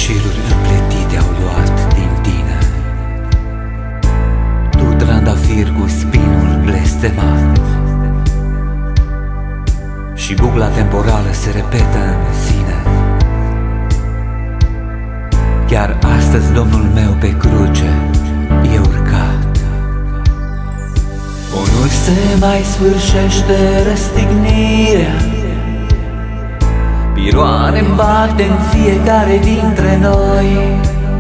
șiruri împletite au luat din tine, tu trandafir cu spinul blestemat, și bucla temporală se repetă în sine. Chiar astăzi Domnul meu pe cruce e urcat. O, nu se mai sfârșește răstignirea, piroane-mi bate în fiecare dintre noi,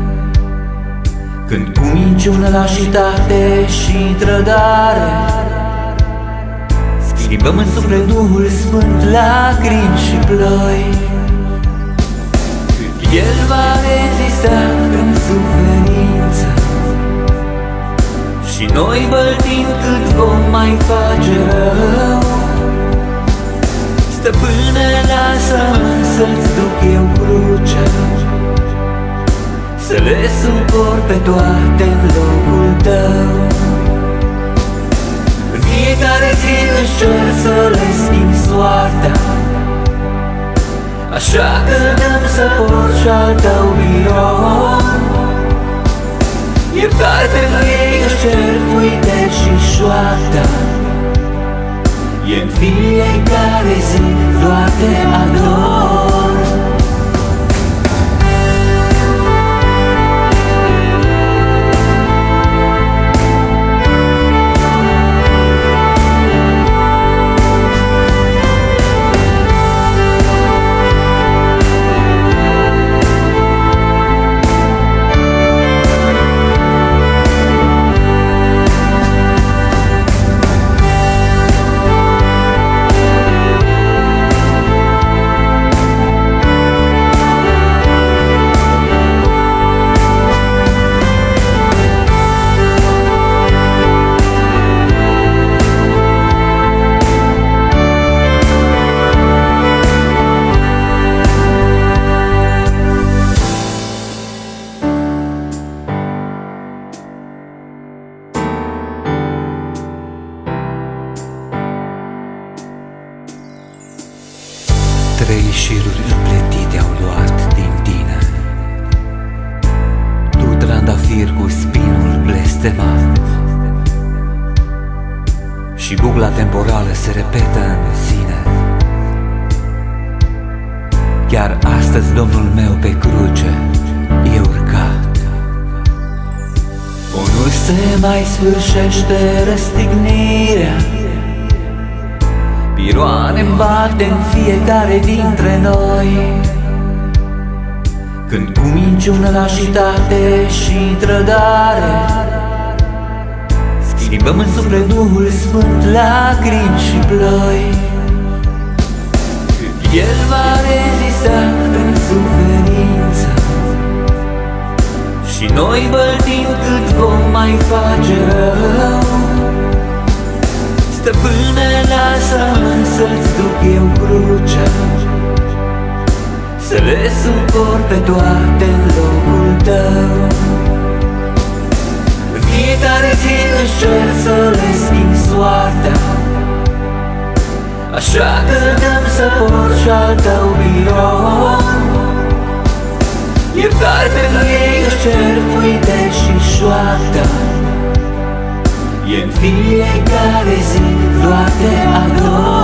când cu minciună, lașitate și trădare schimbăm în suflet Duhul Sfânt, lacrimi și ploi. Cât El va rezista în suferință și noi băltind cât vom mai face rău, stăpâne, lasă-mă să-ți duc eu crucea, să le suport pe toate în locul tău. În fiecare zi își cer să le schimb soarta, așa că dăm să porți și-al tău birou. Iertare pentru ei își cer, uite și șoapta, e în fiecare zi doar te ador. Trei șiruri împletite au luat din tine, tu trandafir cu spinul blestemat, și bucla temporală se repetă în sine. Chiar astăzi Domnul meu pe cruce e urcat. O, nu se mai sfârșește răstignirea, piroane-mi bate în fiecare dintre noi, când cu minciună, lașitate și trădare schimbăm în suflet Duhul Sfânt, lacrimi și ploi. Cât El va rezista în suferință și noi băltind cât vom mai face rău, stăpâne, lasă-mă să-ți duc eu crucea, să le suport pe toate în locul tău. În fiecare zi își cer să le schimb soarta, așa că dăm să porți și-al tău birou. Iertare pentru ei își cer, uite și șoapta, e în fiecare zi doar te ador.